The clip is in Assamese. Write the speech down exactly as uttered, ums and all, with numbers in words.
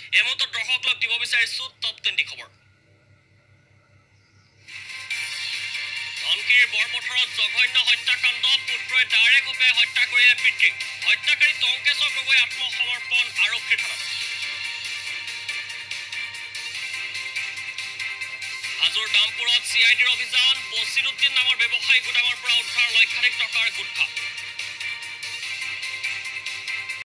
এমতো দৰ্শকক দিব বিচাৰিছো টপ টুৱেণ্টি খবৰ ধনকিৰ বৰপথাৰত জঘন্য হত্যাকাণ্ড পুত্ৰই ডাইৰেক্ট উপায় হত্যা কৰিলে পিতৃক হত্যাকাৰী টংকেশ্বৰ গগৈ আত্মসমৰ্পণ আৰক্ষীৰ থানাত হাজোৰ দামপুৰত চি আই ডিৰ অভিযান বছিৰুদ্দিন নামৰ ব্যৱসায়ী গোদামৰ পৰা উদ্ধাৰ লক্ষাধিক টকাৰ গুটখা